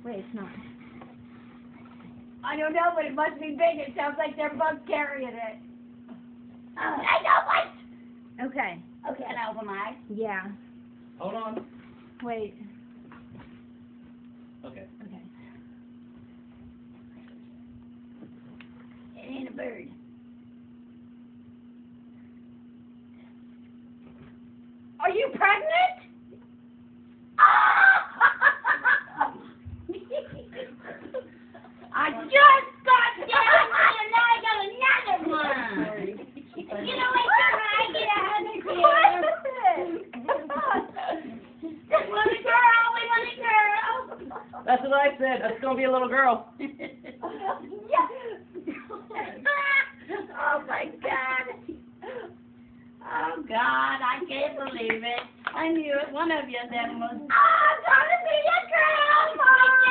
Wait, it's not. I don't know, but it must be big. It sounds like they're both carrying it. I know what. Okay. Okay, can I open my eyes? Yeah. Hold on. Wait. Okay. Okay. It ain't a bird. Are you pregnant? I just got down and now I got another one. You know, I get out of here. We want a girl. That's what I said. That's gonna be a little girl. Oh my God. Oh God, I can't believe it. I knew it. One of you then was. Oh, it's gonna be a girl, Mom.